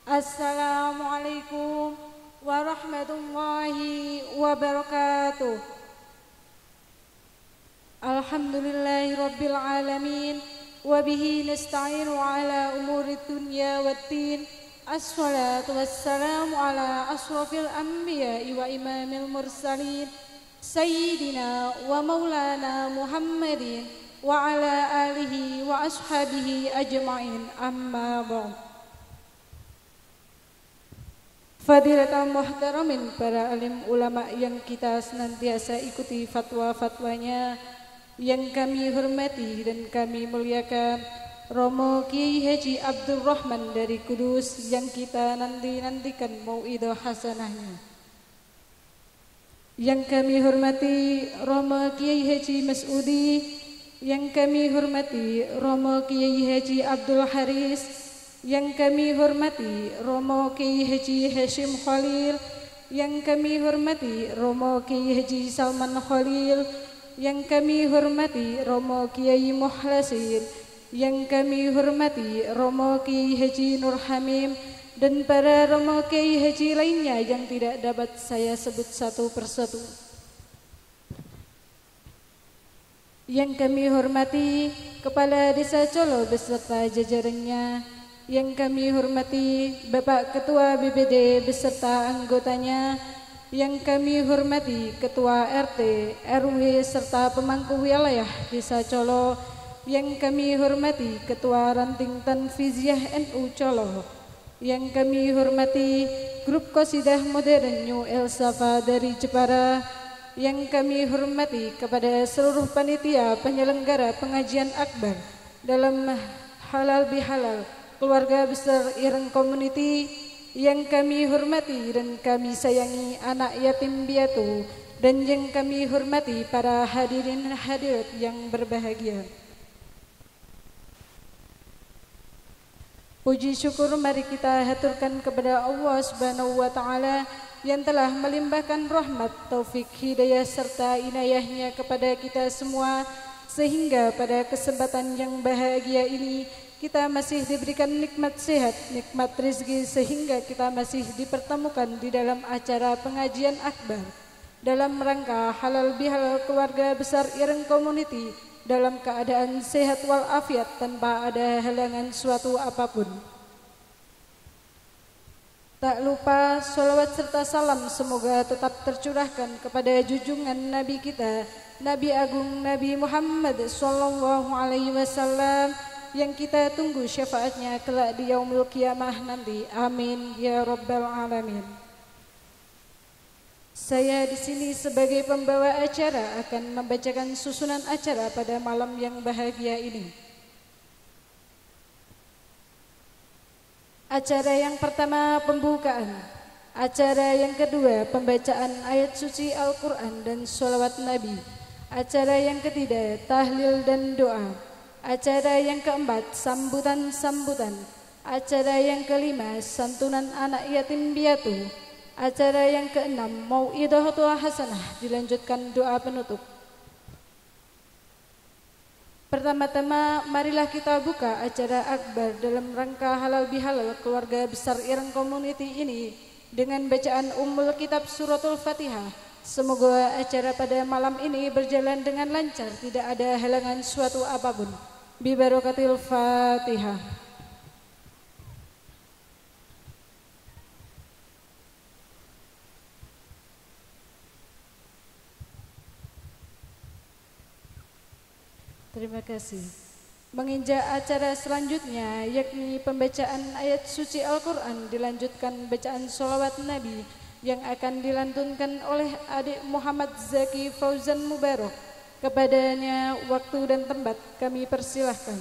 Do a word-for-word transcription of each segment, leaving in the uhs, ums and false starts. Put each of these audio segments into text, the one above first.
Assalamualaikum warahmatullahi wabarakatuh. Alhamdulillahi rabbil alamin. Wabihi nasta'inu ala umuri dunya waddin. Assalatu wassalamu ala asrafil anbiya'i wa imamil mursalin Sayyidina wa maulana Muhammadin wa ala alihi wa ashabihi ajma'in, amma ba'd. Fadilatul muhtaramin, para alim ulama yang kita senantiasa ikuti fatwa-fatwanya, yang kami hormati dan kami muliakan Romo Kiai Haji Abdul Rahman dari Kudus, yang kita nanti-nantikan mauidhah hasanahnya. Yang kami hormati Romo Kiai Haji Mas'udi, yang kami hormati Romo Kiai Haji Abdul Haris, yang kami hormati Romo Kiai Haji Hashim Khalil, yang kami hormati Romo Kiai Haji Salman Khalil, yang kami hormati Romo Kiai Muhlasin, yang kami hormati Romo Kiai Haji Nur Hamim, dan para Romo Kiai Haji lainnya yang tidak dapat saya sebut satu persatu. Yang kami hormati Kepala Desa Colo beserta jajarannya, yang kami hormati Bapak Ketua B P D beserta anggotanya, yang kami hormati Ketua R T, R W serta pemangku wilayah Desa Colo, yang kami hormati Ketua Ranting Tanfiziah N U Colo, yang kami hormati Grup Qasidah Modern New El Safa dari Jepara, yang kami hormati kepada seluruh panitia penyelenggara pengajian akbar dalam halal bihalal keluarga besar Ireng Community, yang kami hormati dan kami sayangi anak yatim piatu, dan yang kami hormati para hadirin hadirat yang berbahagia. Puji syukur mari kita haturkan kepada Allah Subhanahu wa taala yang telah melimpahkan rahmat, taufik, hidayah serta inayahnya kepada kita semua, sehingga pada kesempatan yang bahagia ini kita masih diberikan nikmat sehat, nikmat rezeki, sehingga kita masih dipertemukan di dalam acara pengajian akbar dalam rangka halal bihalal keluarga besar Ireng Community dalam keadaan sehat walafiat tanpa ada halangan suatu apapun. Tak lupa sholawat serta salam semoga tetap tercurahkan kepada junjungan Nabi kita, Nabi Agung Nabi Muhammad Sallallahu Alaihi Wasallam, yang kita tunggu syafaatnya kelak di yaumul kiamah nanti. Amin ya rabbal alamin. Saya di sini sebagai pembawa acara akan membacakan susunan acara pada malam yang bahagia ini. Acara yang pertama pembukaan, acara yang kedua pembacaan ayat suci Al-Quran dan sholawat Nabi, acara yang ketiga tahlil dan doa, acara yang keempat sambutan-sambutan, acara yang kelima santunan anak yatim piatu, acara yang keenam mauidhatul hasanah, dilanjutkan doa penutup. Pertama-tama marilah kita buka acara akbar dalam rangka halal bihalal keluarga besar Ireng Community ini dengan bacaan Ummul Kitab Suratul Fatihah. Semoga acara pada malam ini berjalan dengan lancar, tidak ada halangan suatu apapun. Bi barakatil Fatihah. Terima kasih. Menginjak acara selanjutnya yakni pembacaan ayat suci Al-Quran, dilanjutkan bacaan sholawat Nabi yang akan dilantunkan oleh adik Muhammad Zaki Fauzan Mubarak. Kepadanya waktu dan tempat kami persilahkan.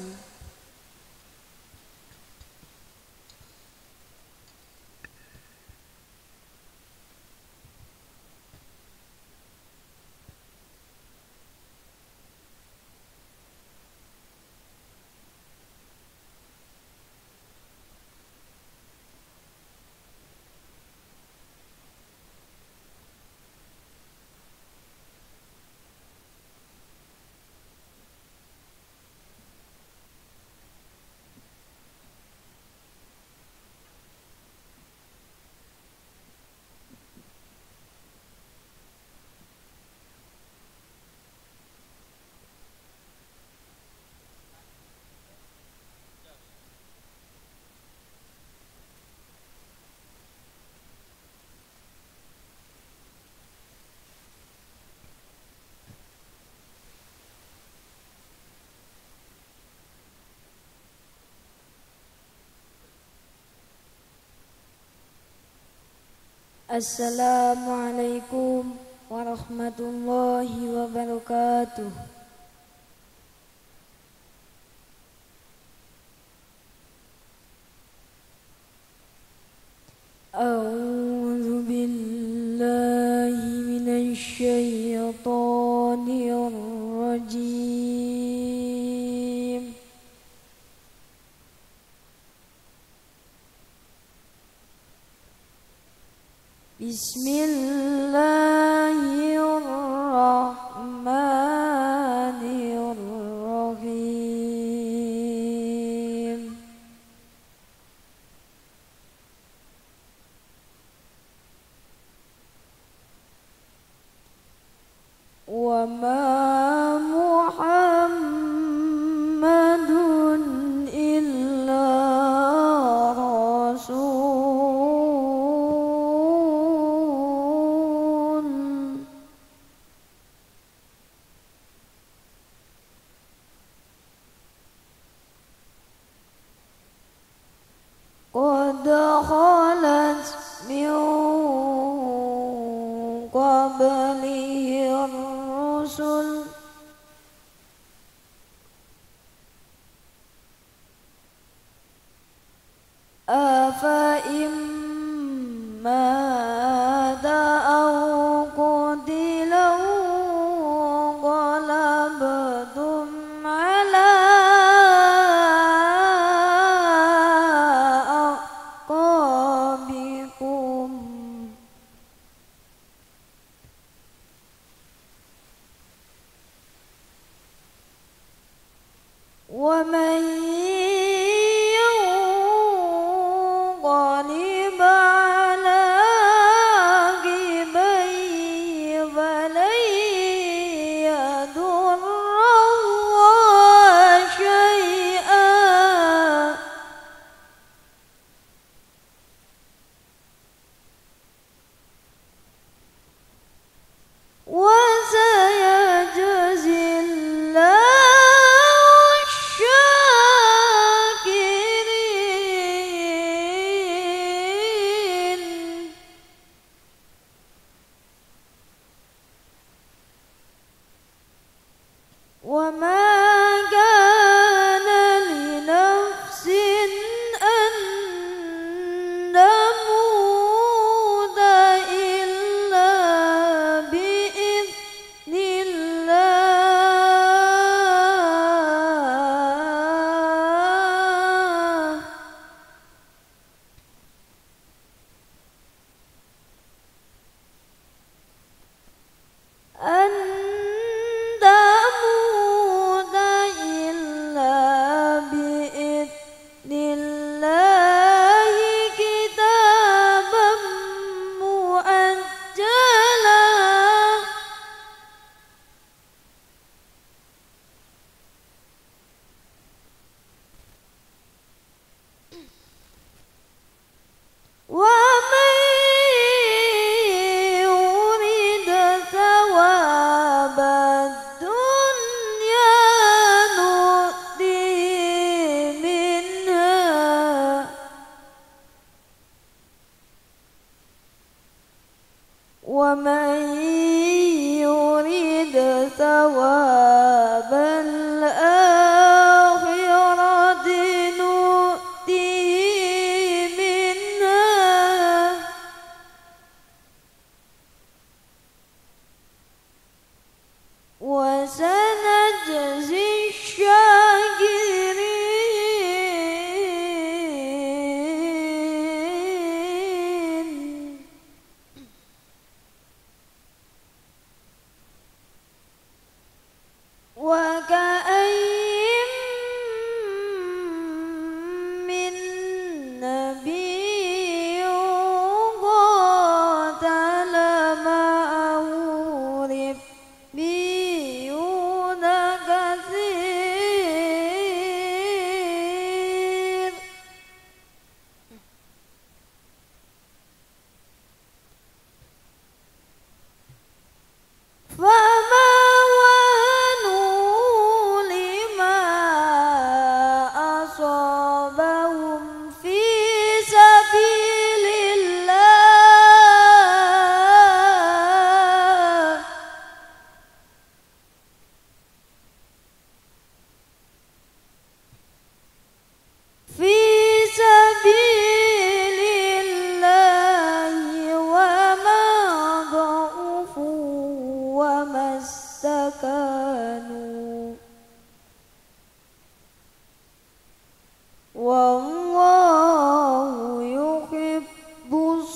Assalamualaikum warahmatullahi wabarakatuh. A'udzu billahi minasy syaithanir rajim. Bismillahirrahmanirrahim. Wa ma Muhammadun illa rasul qad khalat min qablihi ar-rusul afa imma da'aw qutilaw qalabtum ala aqabikum wa man yanqalib wallahu yuhibbus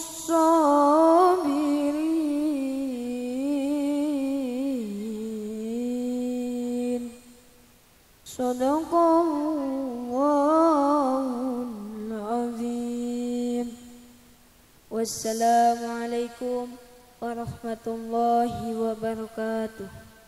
sabirin. Shadaqallahul azim. Wassalamualaikum warahmatullahi wabarakatuh.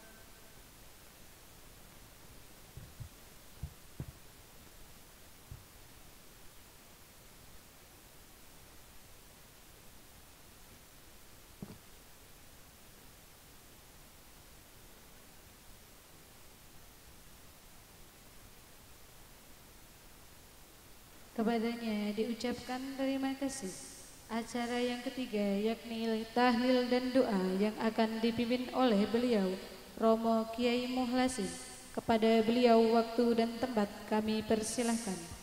Kepadanya diucapkan terima kasih. Acara yang ketiga yakni tahlil dan doa yang akan dipimpin oleh beliau Romo Kiai Muhlasin. Kepada beliau waktu dan tempat kami persilahkan.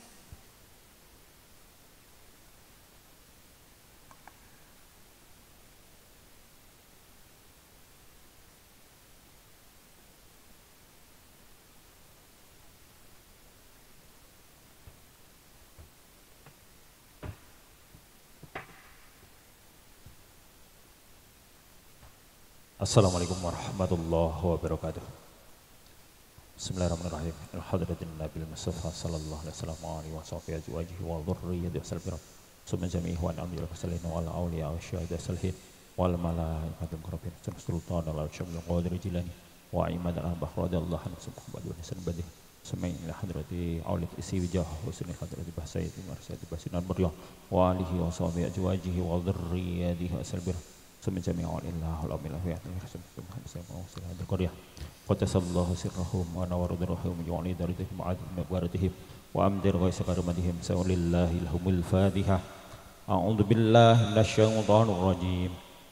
Assalamualaikum warahmatullahi wabarakatuh. Bismillahirrahmanirrahim. Alhamdulillahi Nabil Mustafa sallallahu alaihi wasallam wa alihi wa sahbihi ajwajihi wa dhurriyyati wa salbirat. Summa jami'i wa an'amil wasallina wa ala awliya wa syahida salhin wal malaikatul muqarrabin. Sultan al-Syamil Qadir Jilani wa imad al-Bahr radhiyallahu anhu subhanahu wa ta'ala badih. Summa ila hadrati aulit isi wijah husni hadrati bahsaiti marsati basinan murya wa alihi wa sahbihi ajwajihi wa dhurriyyati wa salbirat. Semacam Allah alhamdulillah ya Tuhan saya mau silahkan Korea qatasallahu sirrahum wa nawarudrahum yu'li daritihim ma'ad baratihim wa amdir ghaisa karamatihim sawlillahi lahumul fatiha. A'udzu billahi minasyaitonir rajim.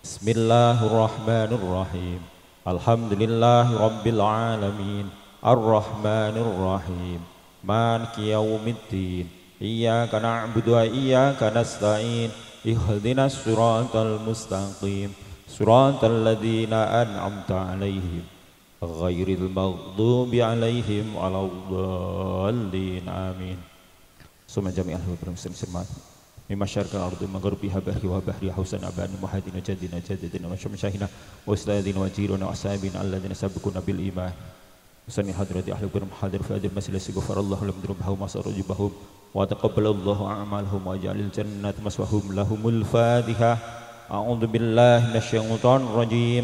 Bismillahirrahmanirrahim. Alhamdulillahi rabbil alamin arrahmanir rahim maliki yaumiddin iyyaka na'budu wa iyyaka nasta'in ihdinas siratal mustaqim siratal ladzina an'amta 'alaihim ghairil maghdubi 'alaihim waladdallin amin. Summa jami'al muslimin muslimat mimma syarqal ardi maghribiha bahri wa bahri hausan abani muhadina jadina jadidina wa syamsyahina wa ustadina wa jiruna wa ashabina alladzina sabaquna bil iman. Sani hadrati ahli qur'an hadir fi hadil masalah ghafarallahu lahum dzunubahum wa sarujubahum wa taqabbalallahu a'malahum wa ja'alil jannata maswahum lahumul fatiha. A'udzu billahi minasyaitonir rajim.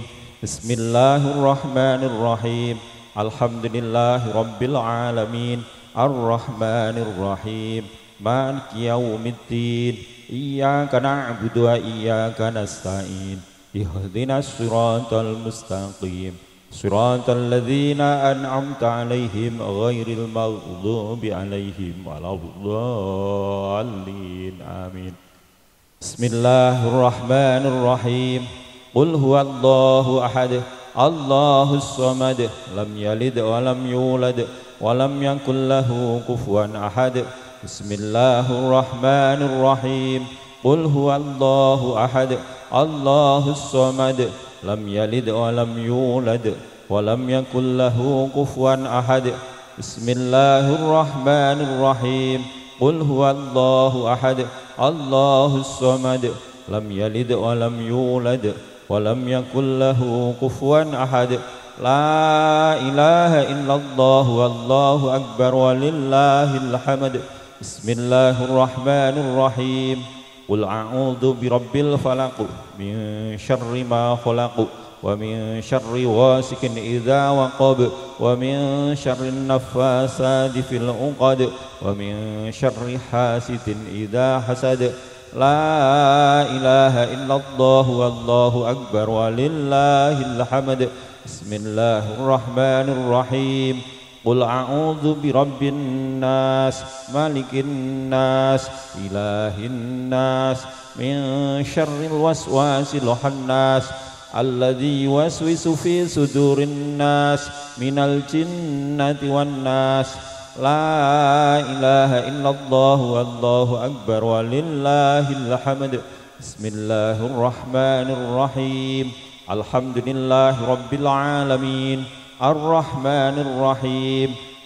Bismillahirrahmanirrahim. Alhamdulillahi rabbil alamin arrahmanir rahim maliki yaumiddin iyyaka na'budu wa iyyaka nasta'in ihdinas siratal mustaqim siratal ladzina an'amta 'alaihim ghairil maghdubi 'alaihim waladdallin amin. Bismillahirrahmanirrahim. Qul huwallahu ahad Allahus samad lam yalid wa lam yulad wa lam yakul lahu kufuwan ahad. Bismillahirrahmanirrahim. Qul huwallahu ahad Allahus samad lam yalid wa lam yulad wa lam yakul lahu kufuwan ahad. Bismillahirrahmanirrahim. Qul huwallahu ahad Allahus samad lam yalid wa lam yulad wa lam yakul lahu kufuwan ahad. La ilaha illallah wallahu akbar walillahil hamd. Bismillahirrahmanirrahim. Qul a'udzu birabbil falaq min syarri ma khalaq wa min syarri wasikin idza waqab wa min syarri naffasati fil 'uqad wa min syarri hasidin idza hasad. La ilaha illallah wallahu akbar walillahil hamd. Bismillahirrahmanirrahim. Qul a'udzu birabbin nas malikin nas ilahin nas min syarril waswasil khannas alladzi yuwaswisu fi sudurin nas minal jinnati wan nas. La ilaha illallah wallahu akbar walillahil hamd. Bismillahirrahmanirrahim. Alhamdulillahi rabbil alamin arrahmanir rahim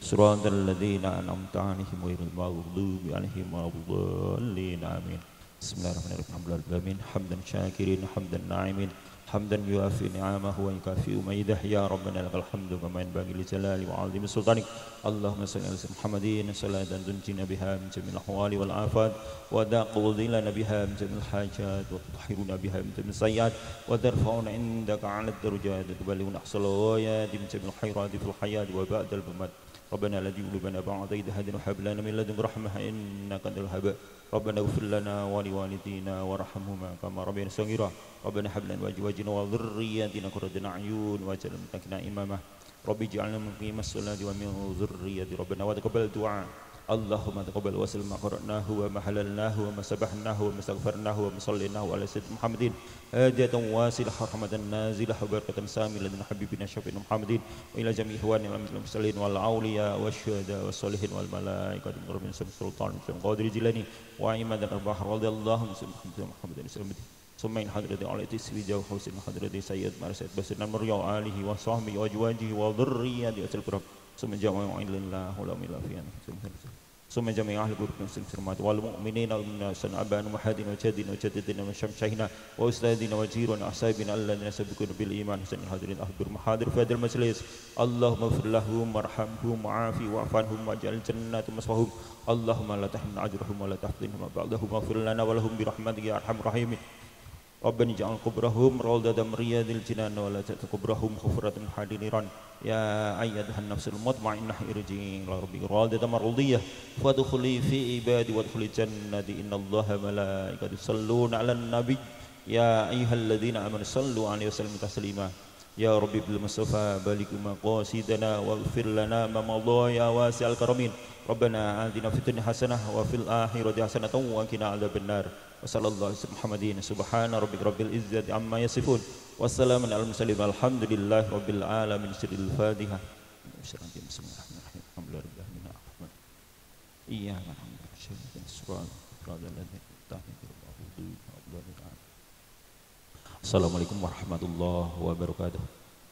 صراط الذين أنعمت عليهم غير المغضوب عليهم ولا الضالين آمين. بسم الله الرحمن الرحيم. الحمد لله آمين. حمدا شاكرين حمدا ناعمين حمدا يوافي نعمه ويكافئ ميده. يا ربنا لك الحمد كما ينبغي لجلال وعظيم سلطانك. اللهم صل على سيدنا محمد صلاة تنجينا بها من جميع الأحوال والآفات وتقضي لنا بها من جميع الحاجات وتطهرنا بها من جميع السيئات وترفعنا عندك على الدرجات وتبلغنا أقصى الغايات من جميع الخيرات في الحياة وبعد الممات. ربنا لا تزغ قلوبنا بعد إذ هديتنا وهب لنا من لدنك رحمة إنك أنت الوهاب. ربنا اغفر لنا ولوالدينا وارحمهما كما ربيانا صغيرا. ربنا هب لنا من أزواجنا وذرياتنا قرة أعين واجعلنا للمتقين إماما. ربي اجعلنا مقيم الصلاة ومن ذريتي. ربنا وتقبل دعاء. اللهم تقبل وسلم ما قرأناه وما حللناه وما سبحناه وما استغفرناه وما صليناه على سيدنا محمد هدية واصلة رحمة نازلة وبركة سامية لدن حبيبنا شفيعنا محمد وإلى جميع إخواننا المسلمين والأولياء والشهداء والصالحين والملائكة من سلطان قادر جيلاني وعماد البحر رضي الله عنه محمد محمد ثم إن حضرة على تسويجه وحسن حضرة سيد مرسد بسنا مريا وآله وصحبه وأزواجه وذريته وسلم ثم جميع الله ولا ملافيان ثم جميع أهل قرب المسلمين والمؤمنين والمؤمنات أبانا ومحادنا وجدنا وجدتنا وشمشينا وأستاذنا وجيرنا وأصحابنا الذين سبقونا بالإيمان حسن الحاضرين أحضر محاضر في هذا المجلس. اللهم اغفر لهم وارحمهم وعافي واعف عنهم واجعل الجنة مثواهم. اللهم لا تحرمنا أجرهم ولا تفتنهم بعدهم واغفر لنا ولهم برحمتك يا أرحم الراحمين. ربنا اجعل قبرهم روضة من رياض الجنان ولا تجعل قبرهم حفرة من حديد نيران. يا أيتها النفس المطمئنة ارجعي إلى ربك راضية مرضية فادخلي في عبادي وادخلي الجنة إن الله وملائكته يصلون على النبي يا أيها الذين آمنوا صلوا عليه وسلموا تسليما. يا ربي بالمصطفى بلغ مقاصدنا واغفر لنا ما مضى يا واسع الكرمين. ربنا آتنا في الدنيا حسنة وفي الآخرة حسنة وقنا عذاب النار. وصلى الله على محمد سبحان ربك رب العزة عما يصفون والسلام على المرسلين والحمد لله رب العالمين. سر الفاتحة. بسم الله الرحمن الرحيم. الحمد لله رب العالمين الرحمن إياك نعبد وإياك نستعين صراط الذين أنعمت عليهم. Assalamualaikum warahmatullahi wabarakatuh.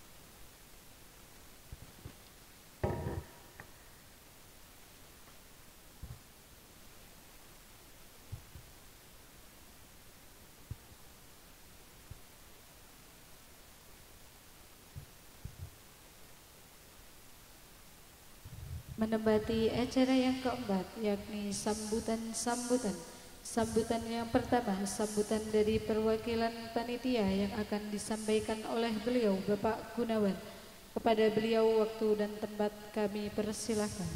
Menembati acara yang keempat, yakni sambutan-sambutan. Sambutan yang pertama, sambutan dari perwakilan panitia yang akan disampaikan oleh beliau Bapak Gunawan. Kepada beliau waktu dan tempat kami persilahkan.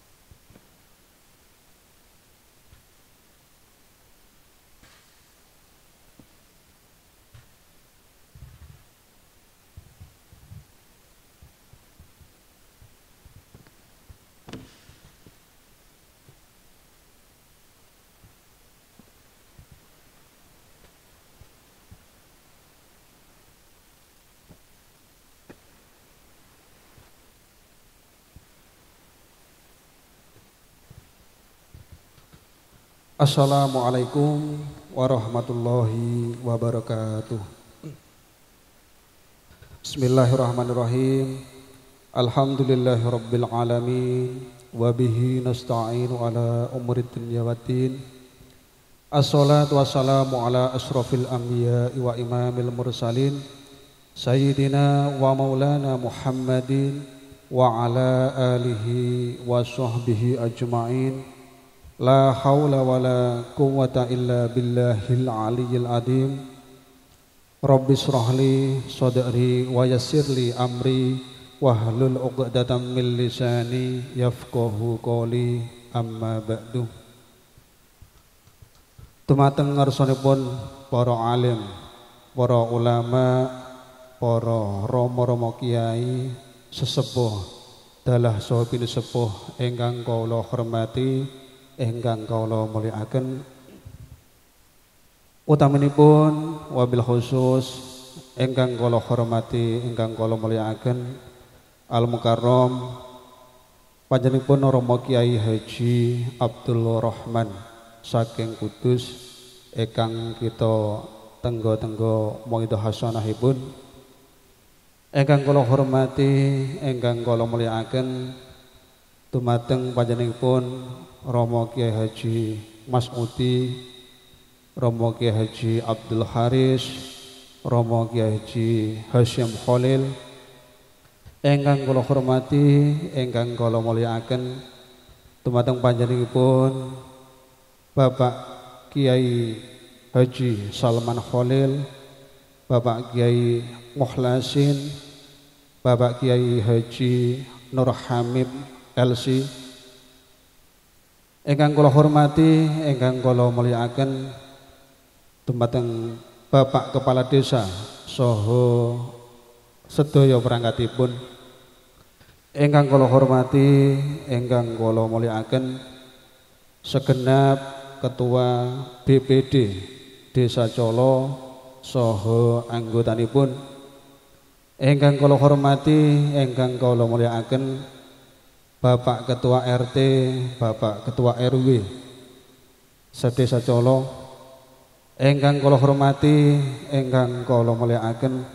Assalamualaikum warahmatullahi wabarakatuh. Bismillahirrahmanirrahim. Alhamdulillahi rabbil alamin. Wabihi nasta'inu ala umuri dunya waddin. Assalatu wassalamu ala asrafil anbiya wa imamil mursalin Sayyidina wa maulana Muhammadin wa ala alihi wa sahbihi ajma'in. La hawla wa la quwwata illa billahil aliyyil azim. Rabbi shrahli sadri wa yassirli amri wahlul 'uqdatam min lisani yafqahu qawli amma ba'du. Dumateng ngarsanipun para alim, para ulama, para rama-rama kiai, sesepuh dalah saha pinusepuh ingkang kula hormati, ingkang kula mulyakaken, utaminipun wabil khusus ingkang kula hormati, ingkang kula mulyakaken Al Mukarram panjenenganipun Rama Kiai Haji Abdul Rahman saking Kudus ingkang kita tenggo-tenggo monggo hasanahipun, ingkang kula hormati, ingkang kula mulyakaken dumateng panjenenganipun Rama Kiai Haji Mas Uti, Rama Kiai Haji Abdul Haris, Rama Kiai Haji Hasyim Khalil, ingkang kula hormati, ingkang kula mulyakaken dumateng panjenenganipun Bapak Kiai Haji Salman Khalil, Bapak Kiai Mukhlasin, Bapak Kiai Haji Nur Hamid L C, ingkang kula hormati, ingkang kula mulyakaken dumateng Bapak Kepala Desa saha sedaya perangkatipun, ingkang kula hormati, ingkang kula mulyakaken segenap Ketua B P D Desa Colo saha anggotanipun, ingkang kula hormati, ingkang kula mulyakaken Bapak Ketua R T, Bapak Ketua R W sedesa Colo, ingkang kula hormati, ingkang kula mulyakaken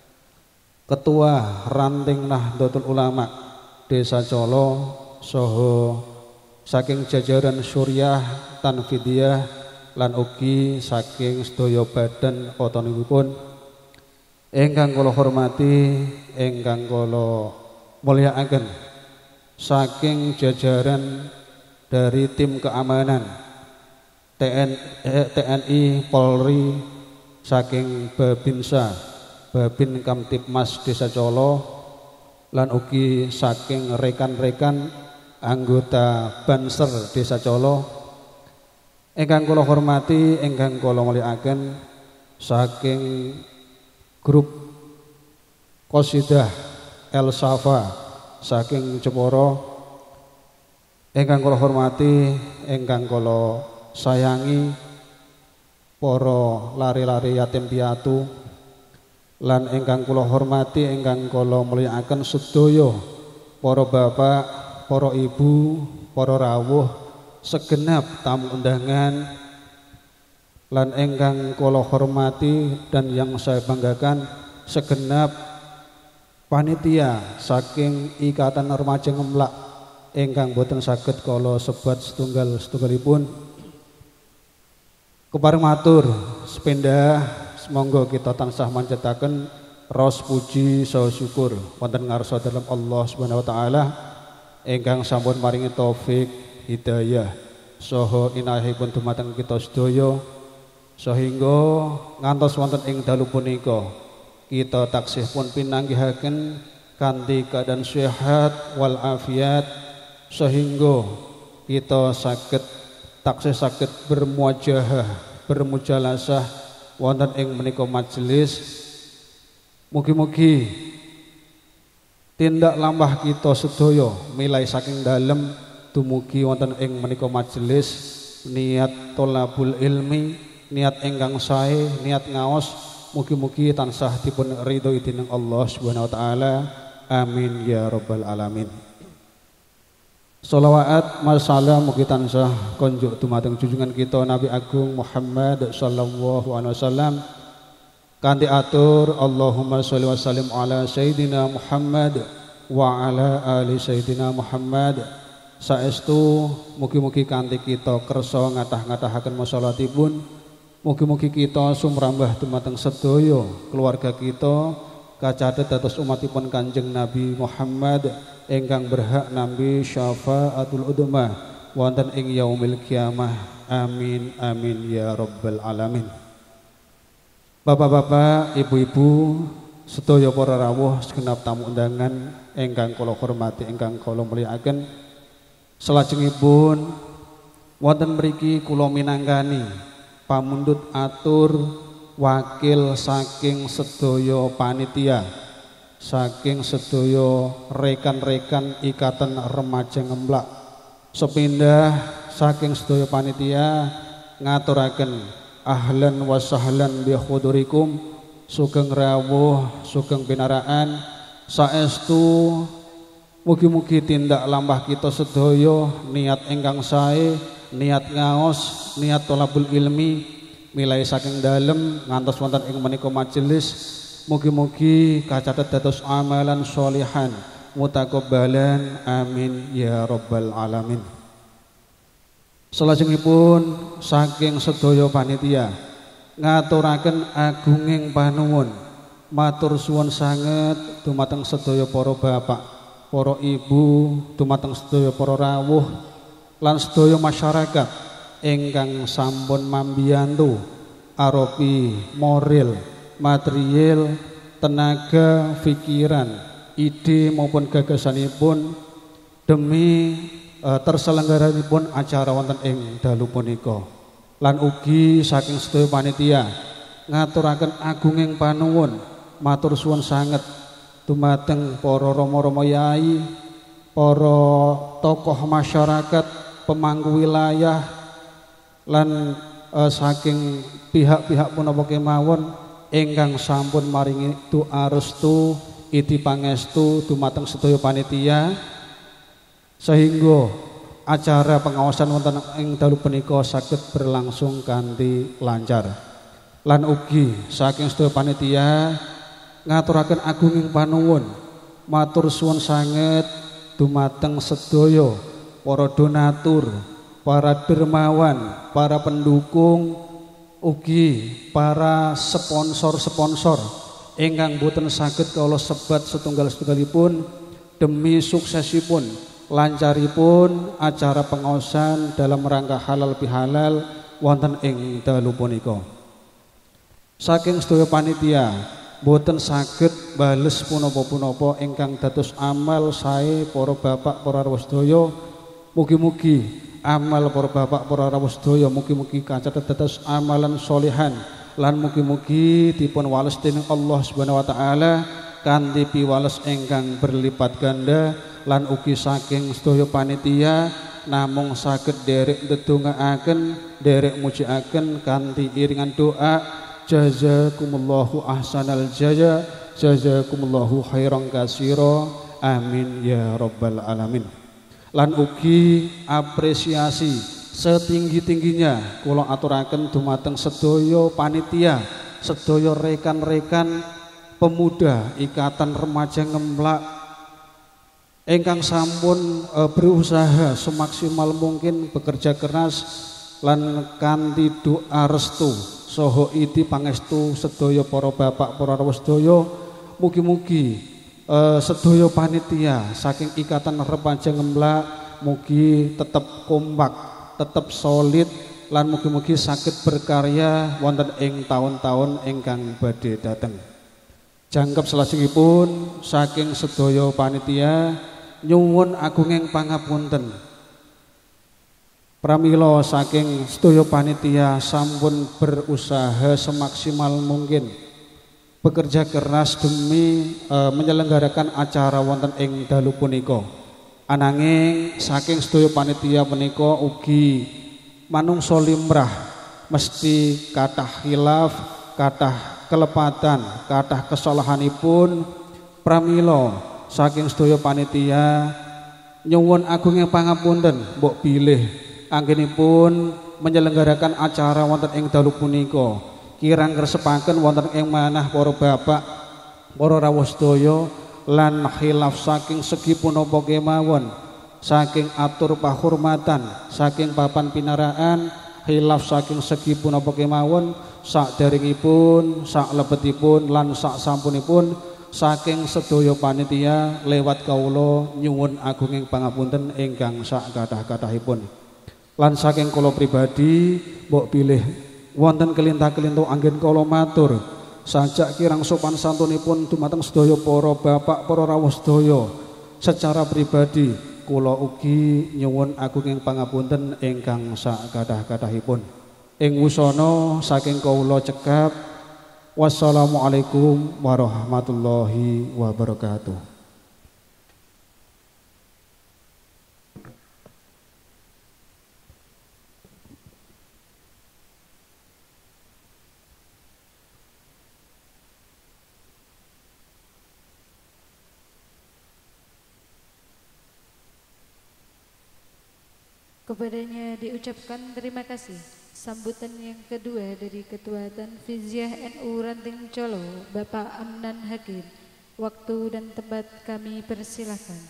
Ketua Ranting Nahdlatul Ulama Desa Colo saha saking jajaran Suryah Tanfidiyah lan ugi saking sedaya badan otonomipun, ingkang kula hormati, ingkang kula mulyakaken saking jajaran dari tim keamanan T N I Polri, saking Babinsa Babin Kamtibmas Desa Colo lan ugi saking rekan-rekan anggota Banser Desa Colo, ingkang kula hormati, ingkang kula mulyakaken saking grup Qasidah El Safa saking Jepara, ingkang kula hormati, ingkang kula sayangi para lari-lari yatim piatu lan ingkang kula hormati, ingkang kula mulyakaken sedaya para bapak, para ibu, para rawuh, segenap tamu undangan lan ingkang kula hormati dan yang saya banggakan segenap panitia saking Ikatan Remaja Ngemlak ingkang boten saged kala sebat setunggal setunggalipun. Kepareng matur sependhah, semonggo kita tansah manjetaken ros puji saha syukur wonten ngarsa dalem Allah Subhanahu wa taala ingkang sampun maringi taufik hidayah saha inayahipun dumateng kita sedaya sehingga ngantos wonten ing dalu punika kita taksih pun pinanggihaken kanthi keadaan sehat wal afiat sehingga kita saged taksih saged bermuajahah bermujalasah wonten ing menika majelis. Mugi-mugi tindak lampah kita sedaya milai saking dalem dumugi wonten ing menika majelis niat tholabul ilmi, niat ingkang sae, niat ngaos. Mugi-mugi tansah dipun ridhoi dening Allah Subhanahu wa taala. Amin ya rabbal alamin. Shalawat masalam mugi tansah konjuk dumateng junjungan kita Nabi Agung Muhammad sallallahu alaihi wasallam. Kanthi atur Allahumma sholli wa sallim ala sayyidina Muhammad wa ala ali sayyidina Muhammad. Saestu mugi-mugi kanthi kita kersa ngatah-ngatahaken masalatipun, mugi-mugi kita sumrambah dumateng sedaya keluarga kita kacatet dados umatipun Kanjeng Nabi Muhammad ingkang berhak nampi syafaatul udhma wonten ing yaumil kiamah. Amin amin ya rabbal alamin. Bapak-bapak, ibu-ibu, sedaya para rawuh, segenap tamu undangan ingkang kula hormati, ingkang kula mulyakaken, salajengipun wonten mriki kula minangkani pamundhut atur wakil saking sedaya panitia, saking sedaya rekan-rekan Ikatan Remaja Ngemlak, sepindah saking sedaya panitia ngaturaken ahlan wa sahlan bi hudurikum, sugeng rawuh, sugeng pinaraan, saestu mugi-mugi tindak lampah kita sedaya niat ingkang sae, niat ngaos, niat tholabul ilmi milai saking dalem ngantos wonten ing menika majelis, mugi-mugi kacatet dados amalan sholihan mutakabbalan amin ya rabbal alamin. Salajengipun saking sedaya panitia ngaturaken agunging panuwun matur suwun sanget dumateng sedaya para bapak, para ibu, dumateng sedaya para rawuh lan sedaya masyarakat ingkang sampun mambiyantu arupi moral, material, tenaga, pikiran, ide maupun gagasanipun demi e, terselenggaranipun acara wonten ing dalu punika. Lan ugi saking sedaya panitia ngaturaken agunging panuwun matur suwun sanget dumateng para rama-rama yai, para tokoh masyarakat, pemangku wilayah lan e, saking pihak-pihak punapa kemawon ingkang sampun maringi doa restu iti pangestu dumateng sedaya panitia sehingga acara pengawasan wonten ing dalu punika saged berlangsung kanthi lancar. Lan ugi saking sedaya panitia ngaturaken agunging panuwun matur suwun sanget dumateng sedaya para donatur, para dermawan, para pendukung, ugi para sponsor-sponsor ingkang boten saged kawula sebat setunggal-setunggalipun demi suksesipun lancaripun acara pengaosan dalam rangka halal bihalal wonten ing dalu punika. Saking sedaya panitia boten saged bales punapa-punapa ingkang dados amal sae para bapak para rawuh sedaya. Mugi-mugi amal para bapak para rawuh sedaya mugi-mugi kacatet dados amalan sholihan lan mugi-mugi dipun wales dening Allah Subhanahu wa taala kanthi piwales ingkang berlipat ganda. Lan ugi saking sedaya panitia namung saged derek ndedongaaken, derek mujiaken kanthi iringan doa jazakumullahu ahsanal jaza, jazakumullahu khairan katsira, amin ya rabbal alamin. Lan ugi apresiasi setinggi-tingginya kula aturaken dumateng sedaya panitia, sedaya rekan-rekan pemuda Ikatan Remaja Ngemplak ingkang sampun e, berusaha semaksimal mungkin bekerja keras lan kanthi doa restu saha idi pangestu sedaya para bapak para rawuh sedaya mugi-mugi e, sedaya panitia saking Ikatan Remaja Ngemplak mugi tetap kompak, tetap solid lan mugi-mugi saged berkarya wonten ing taun-taun ingkang badhe dateng. Jangkep salajengipun saking sedaya panitia nyuwun agunging pangapunten pramila saking sedaya panitia sampun berusaha semaksimal mungkin bekerja keras demi e, menyelenggarakan acara wonten ing dalu punika. Ananging saking sedaya panitia punika ugi manungsa limrah mesti kathah khilaf, kathah kelepatan, kathah kesalahanipun pramila saking sedaya panitia nyuwun agunging pangapunten mbok bilih anggenipun menyelenggarakan acara wonten ing dalu punika kirang ngresepaken wonten ing manah para bapak para rawuh sedaya lan khilaf saking segi punapa kemawon, saking atur pahormatan, saking papan pinaraan, khilaf saking segi punapa kemawon, sakderengipun, saklebetipun lan sak sampunipun saking sedaya panitia lewat kawula nyuwun agunging pangapunten ingkang sak kathah-kathahipun. Lan saking kula pribadi mbok pilih wonten kelintah-kelintuh anggen kula matur sajak kirang sopan santunipun dumateng sedaya para bapak para rawuh sedaya. Secara pribadi kula ugi nyuwun agunging pangapunten ingkang sak kathah-kathahipun. Ing wusana saking kawula cekap wassalamualaikum warahmatullahi wabarakatuh. Kepadanya diucapkan terima kasih. Sambutan yang kedua dari Ketua Tanfiziah N U Ranting Colo, Bapak Amnan Hakim. Waktu dan tempat kami persilahkan.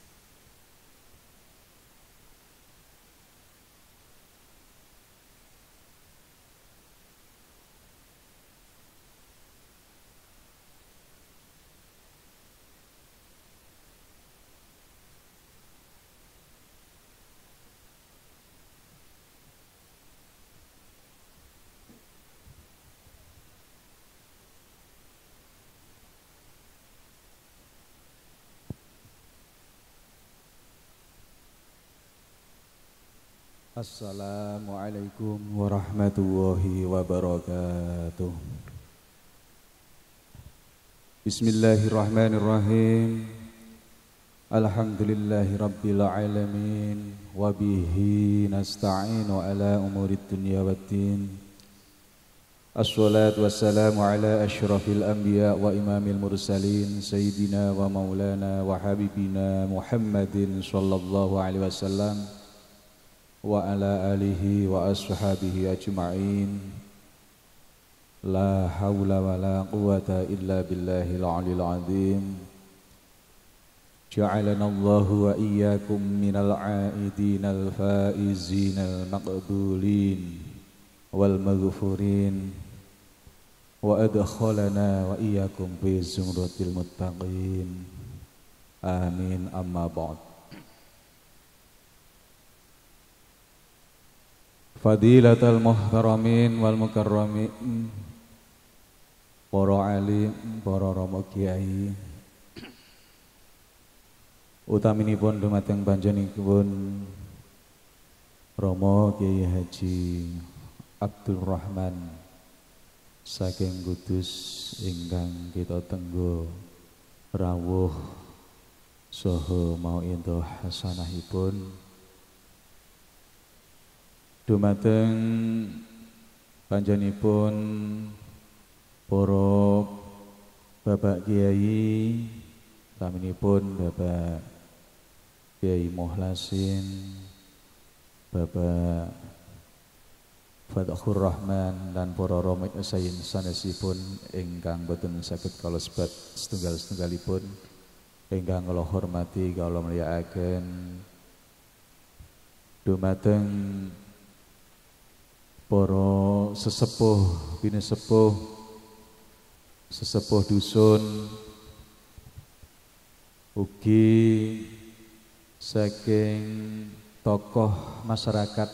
Assalamualaikum warahmatullahi wabarakatuh. Bismillahirrahmanirrahim. Alhamdulillahi rabbil alamin. Wabihi nasta'inu ala umurid dunya waddin. Assalatu wassalamu ala ashrafil anbiya wa imamil mursalin Sayyidina wa maulana wa habibina Muhammadin sallallahu alaihi wasallam wa ala alihi wa ashabihi ajma'in. La hawla wa la quwata illa billahil aliyil azim. Ja'alana Allahu wa iyyakum minal aidinal faizinal maqbulin wal maghfurin wa adkhalana wa iyyakum fi zumratil muttaqin. Amin, amma ba'd. Fadilatul muhtaramin wal mukarramin, para alim, para rama kiai, utaminipun dumateng panjenenganipun Rama Kiai Haji Abdul Rahman saking Kudus ingkang kita tenggo rawuh saha mau endah hasanahipun. Dumateng panjenenganipun para Bapak Kiai, taminipun Bapak Kiai Mohlasin, Bapak Fathur Rahman dan para rama sayin sanesipun ingkang boten saged kala sebat setunggal-setunggalipun ingkang kula hormati kula mulyakaken dumateng para sesepuh bini sepuh sesepuh dusun ugi saking tokoh masyarakat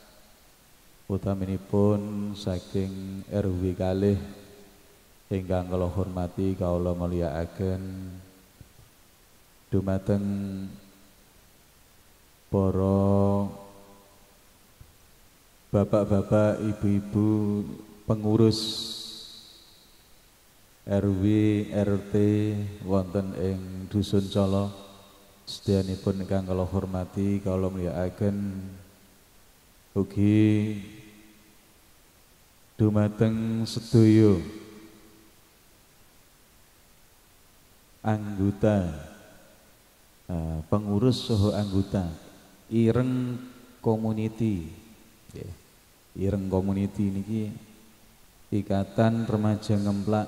utaminipun saking R W kalih ingkang kula hormati kula mulyakaken dumateng para bapak-bapak, ibu-ibu, pengurus R W, R T wonten ing Dusun Colo sedyanipun ingkang kula hormati kula mulyakaken ugi dumateng sedaya anggota uh, pengurus saha anggota Ireng Community. Ireng Community niki Ikatan Remaja Ngemplak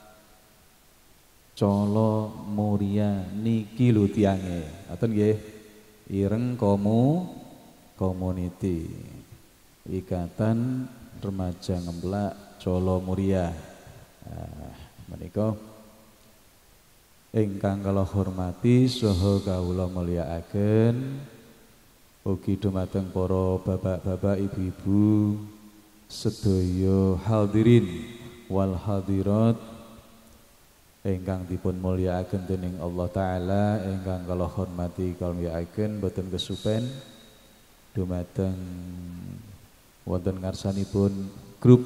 Colo Muria niki lho tiange. Ngoten nggih. Ireng Komu Community. Ikatan Remaja Ngemplak Colo Muria. Nah, menika ingkang kula hormati saha kawula mulyakaken ugi dumateng para bapak-bapak, ibu-ibu, sedaya hadirin wal hadirat ingkang dipun mulyakaken dening Allah taala, ingkang kula hormati kula mulyakaken boten kesupen dumateng wonten ngarsanipun grup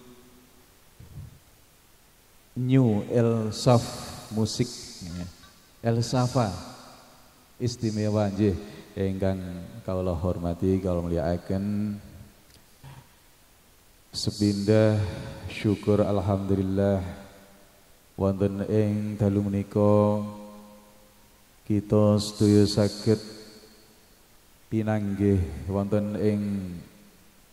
New Elsaf Musik Elsafa istimewa nggih ingkang kawula hormati kawula mulyakaken sepindah syukur alhamdulillah wonten ing dalu menika kita sedaya saged pinanggih wonten ing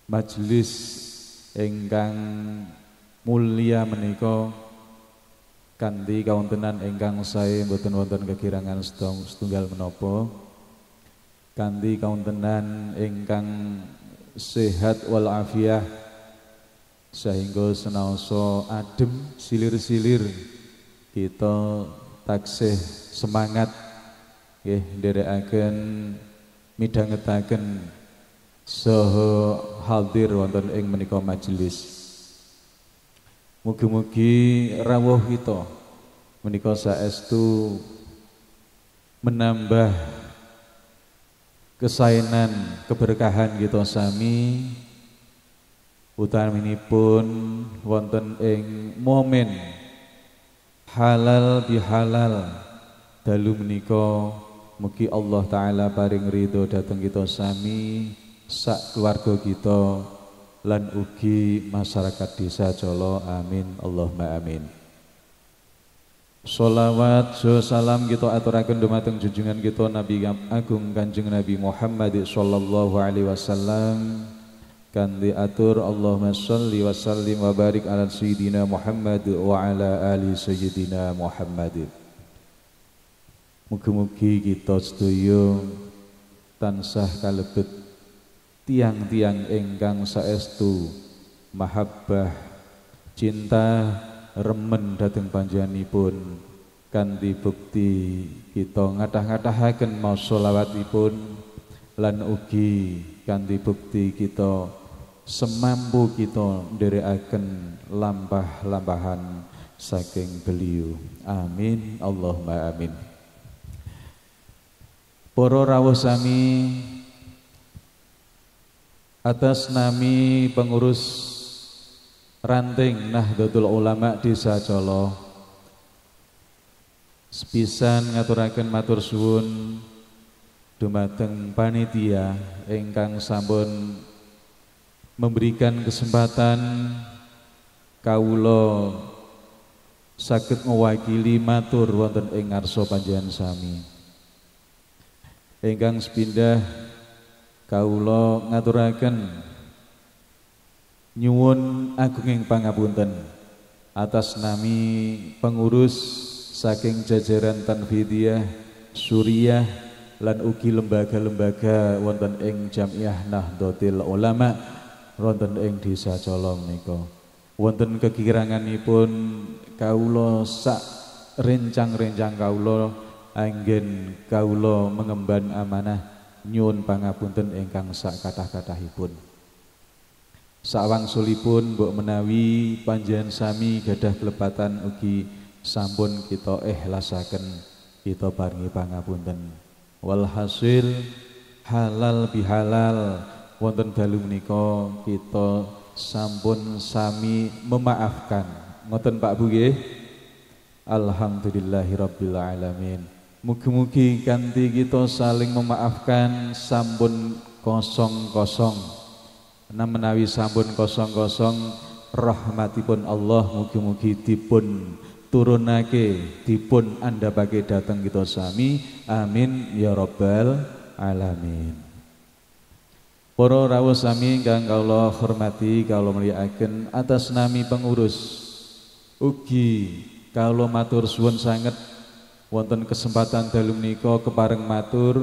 majelis ingkang mulya menika kanthi kawontenan ingkang sae mboten wonten kekirangan setunggal menapa, kanthi kawontenan ingkang sehat wal afiah sehingga senaosa adem silir-silir kita taksih semangat nggih nderekaken midhangetaken saha hadir wonten ing menika majelis. Mugi-mugi rawuh kita menika saestu menambah kesaenan keberkahan kita sami, utaminipun wonten ing momen halal bihalal dalu menika. Mugi Allah Ta'ala paring ridho dateng kita sami, sak keluarga kita lan ugi masyarakat desa Colo. Amin Allahumma amin. Sholawat salam kita aturaken dumateng junjungan kita Nabi Agung Kanjeng Nabi Muhammad sallallahu alaihi wasallam kanthi atur Allahumma sholli wa sallim wa barik ala sayyidina Muhammad wa ala ali sayyidina Muhammad. Mugi-mugi kita sedaya tansah kalebet tiang-tiang ingkang saestu mahabbah cinta remen dhateng panjenenganipun kanthi bukti kita ngathah-ngathahaken maos sholawatipun lan ugi kanthi bukti kita semampu kita nderekaken lampah-lampahan saking beliau. Amin Allahumma amin. Para rawuh sami, atas nami pengurus ranting Nahdlatul Ulama Desa Colo, sepisan ngaturaken matur suwun dumateng panitia ingkang sampun memberikan kesempatan kawula saged mewakili matur wonten ing ngarsa panjenengan sami. Ingkang sepindah kawula ngaturaken nyuwun agunging pangapunten atas nami pengurus saking jajaran Tanfidiyah, Suriyah lan ugi lembaga-lembaga wonten ing Jamiah Nahdlatul Ulama wonten ing Desa Colo menika. Wonten kekiranganipun kawula sak rencang-rencang kawula anggen kawula mengemban amanah nyuwun pangapunten ingkang sak kathah-kathahipun. Sawangsulipun mbok menawi panjenengan sami gadah kelepatan ugi sampun kita ikhlasaken, kita paringi pangapunten. Walhasil halal bihalal wonten dalu menika kita sampun sami memaafkan. Ngoten Pak Bu nggih. Alhamdulillahirabbil alamin. Mugi-mugi kanthi kita saling memaafkan sampun kosong-kosong. Nah menawi sampun kosong-kosong rahmatipun Allah mugi-mugi dipun turunake, dipun andhapake dhateng kita sami. Amin ya rabbal alamin. Para rawuh sami ingkang kawula hormati, kawula mulyakaken atas nami pengurus ugi kawula matur suwun sanget wonten kesempatan dalu menika kepareng matur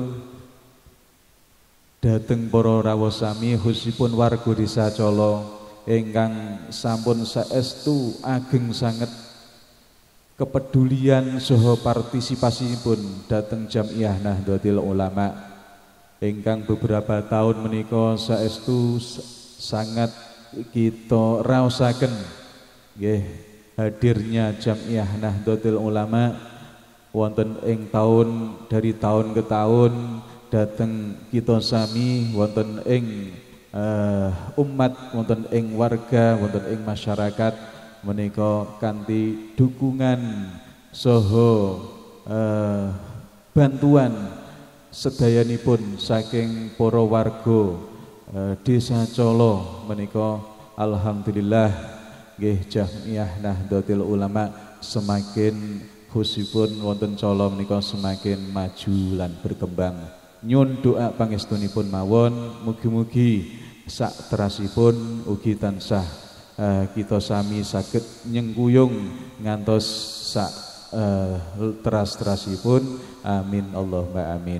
dhateng para rawuh sami khususipun warga Desa Colo ingkang sampun saestu ageng sanget kepedulian saha partisipasipun dhateng Jamiah Nahdlatul Ulama ingkang beberapa tahun menika saestu sangat kita raosaken nggih hadirnya Jamiah Nahdlatul Ulama wonten ing tahun dari tahun ke tahun dateng kita sami wonten ing uh, umat wonten ing warga wonten ing masyarakat menika kanthi dukungan saha uh, bantuan sedayanipun saking para warga uh, Desa Colo menika alhamdulillah nggih Jamiah Nahdlatul Ulama semakin khususipun wonten Colo menika semakin maju lan berkembang. Nyun doa pangestunipun mawon mugi-mugi sak terasipun ugi tansah uh, kita sami saged nyengkuyung ngantos sak uh, teras-terasipun. Amin Allahumma amin.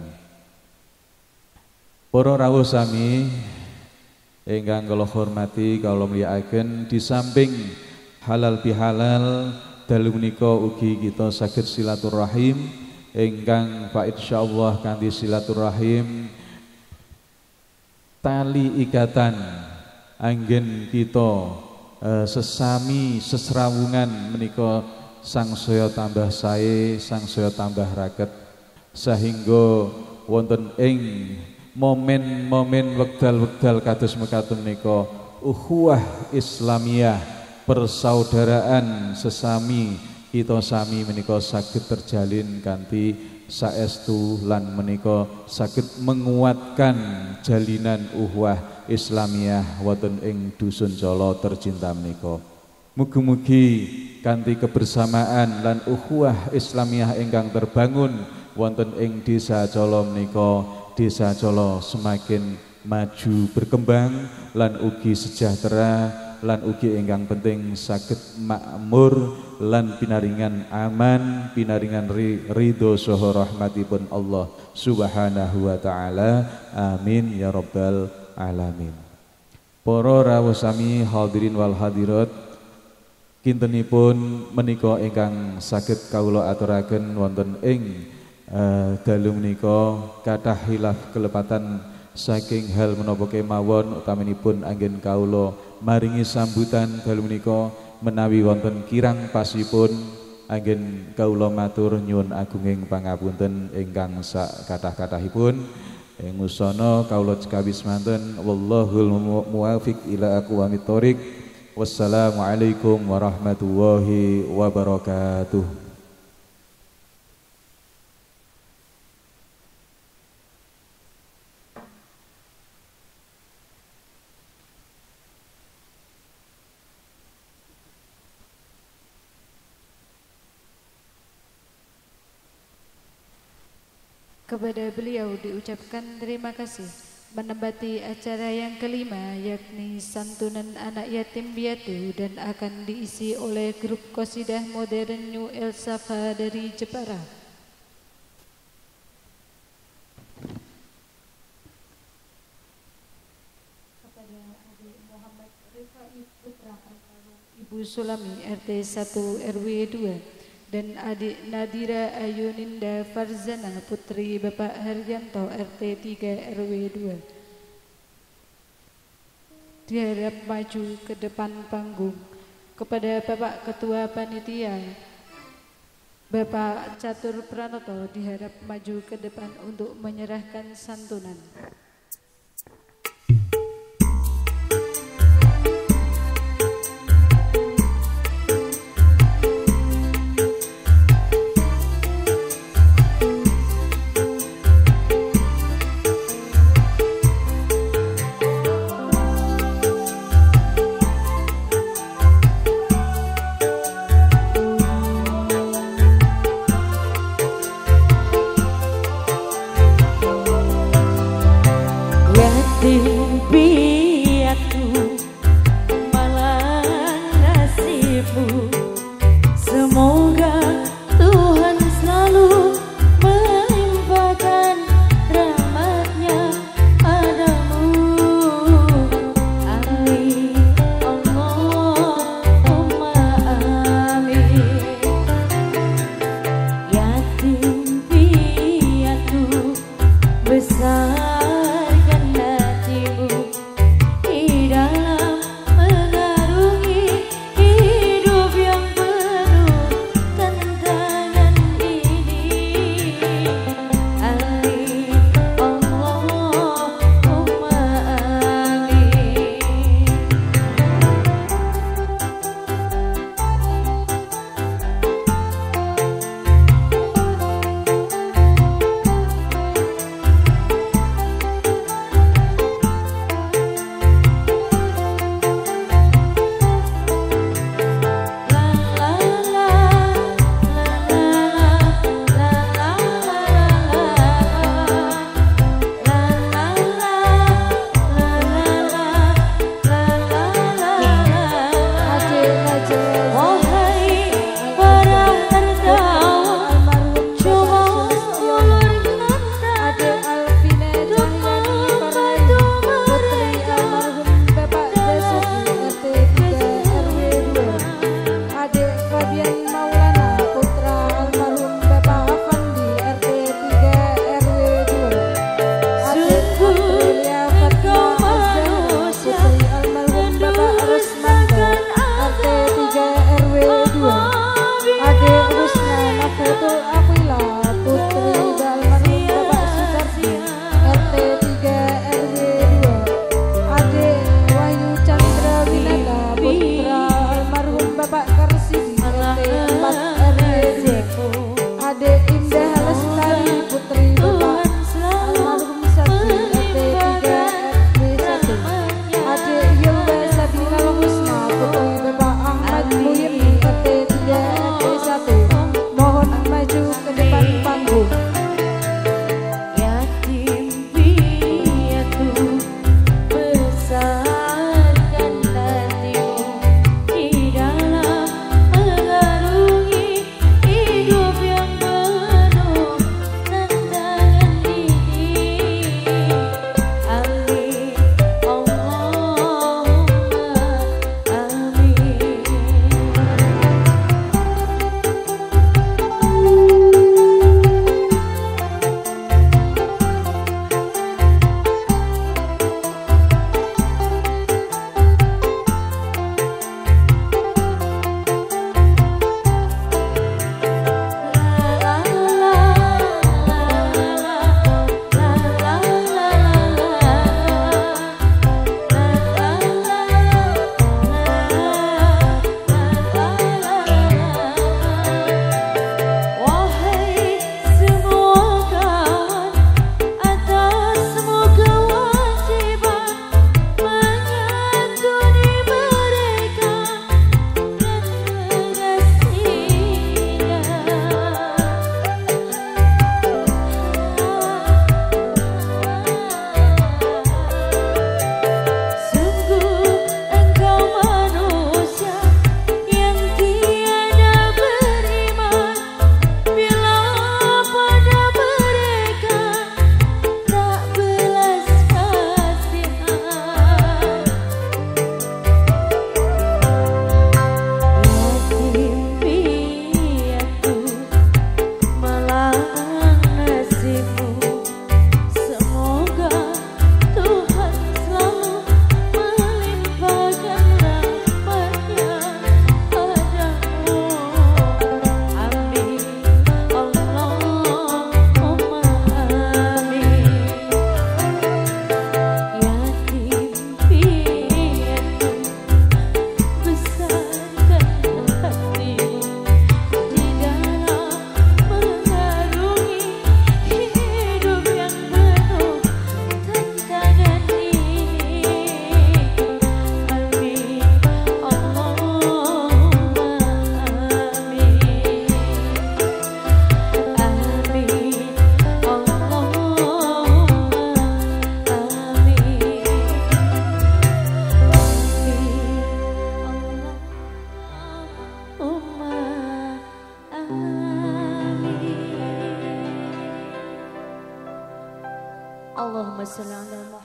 Para rawuh sami ingkang kula hormati kula mulyakaken, di samping halal bihalal dalu menika ugi kita saged silaturahim ingkang fa insyaallah kanthi silaturahim tali ikatan anggen kita eh, sesami sesrawungan menika sangsaya tambah sae, sangsaya tambah raket, sehingga wonten ing momen-momen wekdal-wekdal kados mekaten menika ukhuwah Islamiyah, persaudaraan sesami kita sami menika saged terjalin kanthi saestu lan menika saged menguatkan jalinan ukhuwah Islamiyah wonten ing dusun Colo tercinta menika. Mugi-mugi kanthi kebersamaan lan ukhuwah Islamiyah ingkang terbangun wonten ing desa Colo menika, desa Colo semakin maju berkembang lan ugi sejahtera lan ugi ingkang penting saged makmur lan pinaringan aman, pinaringan ridho saha rahmatipun Allah Subhanahu wa taala. Amin ya rabbal alamin. Para rawuh sami hadirin wal hadirat, kintenipun menika ingkang saged kawula aturaken wonten ing Uh, dalu menika kathah hilaf kelepatan saking hal menapa kemawon utaminipun anggen kawula maringi sambutan dalu menika menawi wonten kirang pasipun anggen kawula matur nyuwun agunging pangapunten ingkang sak kathah-kathahipun. Ing usana kawula cekawi semanten, wallahul muwafiq ila aqwamit thoriq. Wassalamualaikum warahmatullahi wabarakatuh. Kepada beliau diucapkan terima kasih menembati acara yang kelima, yakni santunan anak yatim piatu, dan akan diisi oleh grup qasidah modern New El Safa dari Jepara. Kepada adik Muhammad Rifai Putra Ibu Sulami R T satu R W dua, dan adik Nadira Ayuninda Farzana Putri Bapak Haryanto R T tiga R W dua diharap maju ke depan panggung. Kepada Bapak Ketua Panitia Bapak Catur Pranoto diharap maju ke depan untuk menyerahkan santunan. Hidup Allahumma salli ala